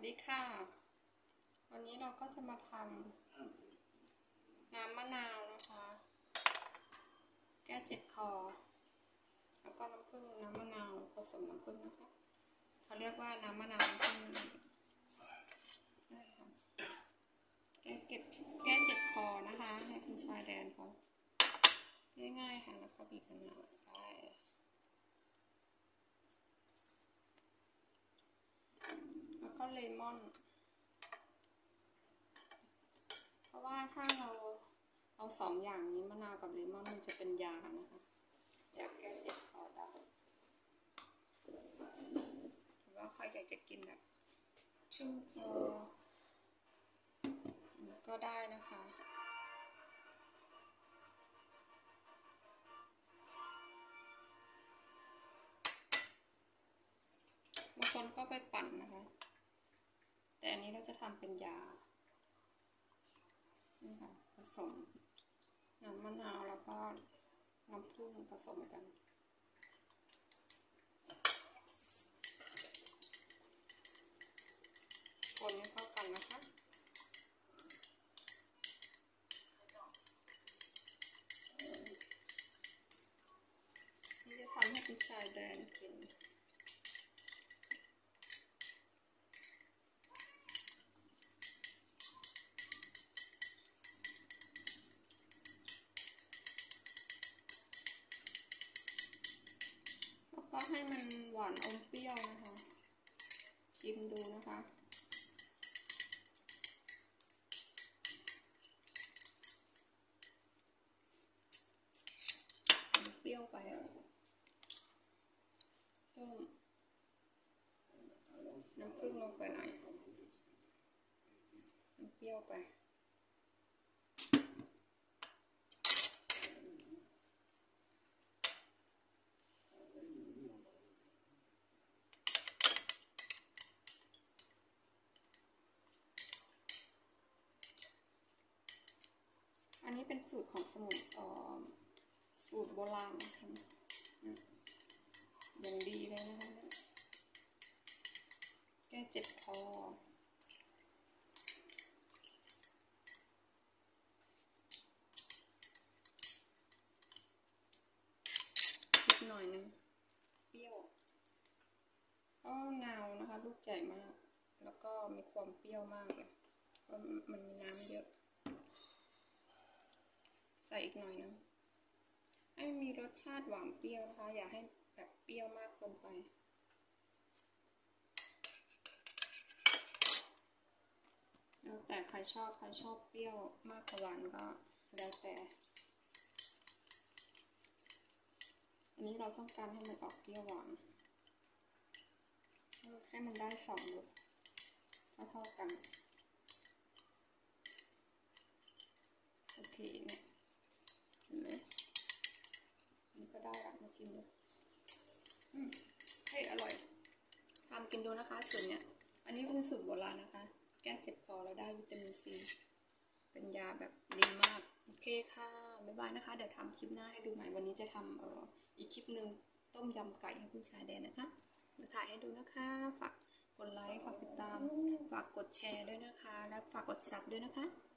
ดีค่ะวันนี้เราก็จะมาทำน้ำมะนาวนะคะแก้เจ็บคอแล้วก็น้ำผึ้งน้ำมะนาวผสมน้ำผึ้งนะคะเขาเรียกว่าน้ำมะนาวน้ำผึ้งแก้เจ็บคอนะคะให้คุณชายแดนเขาง่ายๆค่ะแล้วก็บีบมะนาวไปแล้วก็เลมอนเพราะว่าถ้าเราเอาสองอย่างนี้มะนาวกับเลมอนมันจะเป็นยานะคะยาแก้เจ็บคอได้หรือว่าใครอยากจะกินแบบชุ่มคอก็ได้นะคะบางคนก็ไปปั่นนะคะแต่อันนี้เราจะทำเป็นยานี่ค่ะผสมน้ำมะนาวแล้วก็น้ำผึ้งผสมกันคนให้เข้ากันนะคะนี่จะทำให้คุณชายแดนกินก็ให้มันหวานอมเปรี้ยวนะคะชิมดูนะคะเปรี้ยวไปเพิ่มน้ำผึ้งลงไปหน่อยน้ำเปรี้ยวไปอันนี้เป็นสูตรของสมุนสูตรโบราณนะคะอย่างดีเลยนะคะแก้เจ็บคอนิดหน่อยนึงเปรี้ยวก็นาวนะคะลูกใหญ่มากแล้วก็มีความเปรี้ยวมากเลยเพราะมันมีน้ำเยอะใส่อีกหน่อยนึงให้มีรสชาติหวานเปรี้ยวนะคะอย่าให้แบบเปรี้ยวมากเกินไปแล้วแต่ใครชอบเปรี้ยวมากกว่าหวานก็แล้วแต่อันนี้เราต้องการให้มันออกเปรี้ยวหวานให้มันได้สองรสเท่ากันโอเคเนี่ยเห็นไหมนี่ก็ได้ละมาชิมดูให้อร่อยทำกินดูนะคะสูตรเนี้ยอันนี้เป็นสูตรโบราณนะคะแก้เจ็บคอแล้วได้วิตามินซีเป็นยาแบบดีมากโอเคค่ะบ๊ายบายนะคะเดี๋ยวทำคลิปหน้าให้ดูใหม่วันนี้จะทำอีกคลิปหนึ่งต้มยำไก่ให้คุณชายแดนนะคะมาถ่ายให้ดูนะคะฝากกดไลค์ฝากติดตามฝากกดแชร์ด้วยนะคะและฝากกดซับด้วยนะคะ